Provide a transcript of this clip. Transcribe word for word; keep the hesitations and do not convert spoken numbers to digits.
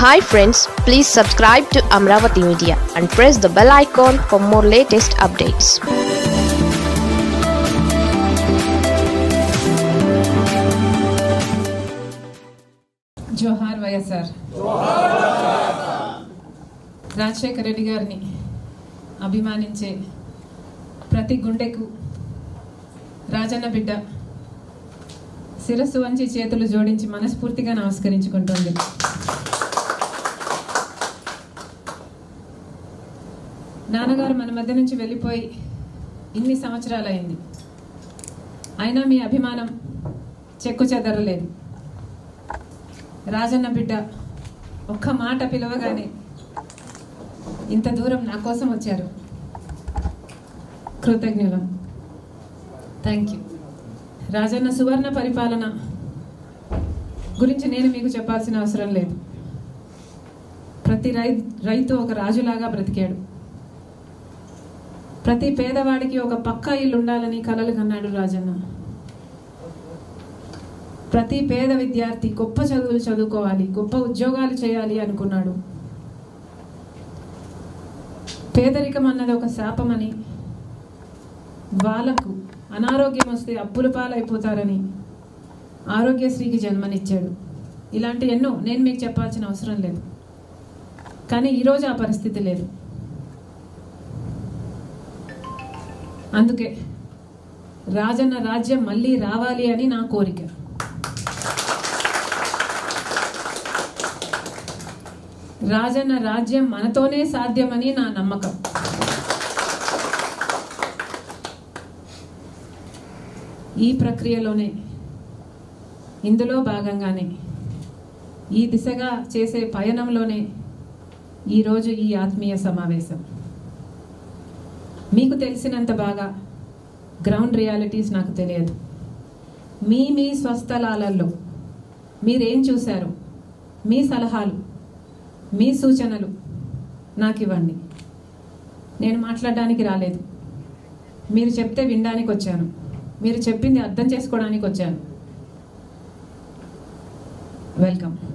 Hi friends, please subscribe to Amravati Media and press the bell icon for more latest updates. జోహార్ వైఎస్ఆర్ రాజశేఖర రెడ్డి గారిని అభిమానించే ప్రతి గుండెకు రాజన్న బిడ్డ శిరస్సు వంచి చేతులు జోడించి మనస్ఫూర్తిగా నమస్కరించుకుంటుంది. నాన్నగారు మన మధ్య నుంచి వెళ్ళిపోయి ఇన్ని సంవత్సరాలైంది, అయినా మీ అభిమానం చెక్కు చెదరలేదు. రాజన్న బిడ్డ ఒక్క మాట పిలవగానే ఇంత దూరం నా కోసం వచ్చారు. కృతజ్ఞులం. Thank you. రాజన్న సువర్ణ పరిపాలన గురించి నేను మీకు చెప్పాల్సిన అవసరం లేదు. ప్రతి రై రైతు ఒక రాజులాగా బ్రతికాడు. ప్రతి పేదవాడికి ఒక పక్కా ఇల్లు ఉండాలని కలలు కన్నాడు రాజన్న. ప్రతి పేద విద్యార్థి గొప్ప చదువులు చదువుకోవాలి, గొప్ప ఉద్యోగాలు చేయాలి అనుకున్నాడు. పేదరికం అన్నది ఒక శాపమని, వాళ్ళకు అనారోగ్యం వస్తే అప్పుల పాలైపోతారని ఆరోగ్యశ్రీకి జన్మనిచ్చాడు. ఇలాంటి ఎన్నో నేను మీకు చెప్పాల్సిన అవసరం లేదు. కానీ ఈరోజు ఆ పరిస్థితి లేదు. అందుకే రాజన్న రాజ్యం మళ్ళీ రావాలి అని నా కోరిక. రాజన్న రాజ్యం మనతోనే సాధ్యమని నా నమ్మకం. ఈ ప్రక్రియలోనే, ఇందులో భాగంగానే, ఈ దిశగా చేసే పయనంలోనే ఈరోజు ఈ ఆత్మీయ సమావేశం. మీకు తెలిసినంత బాగా గ్రౌండ్ రియాలిటీస్ నాకు తెలియదు. మీ మీ స్వస్థలాలలో మీరేం చూశారు, మీ సలహాలు, మీ సూచనలు నాకు ఇవ్వండి. నేను మాట్లాడడానికి రాలేదు, మీరు చెప్తే వినడానికి వచ్చాను. మీరు చెప్పింది అర్థం చేసుకోవడానికి వచ్చాను. వెల్కమ్.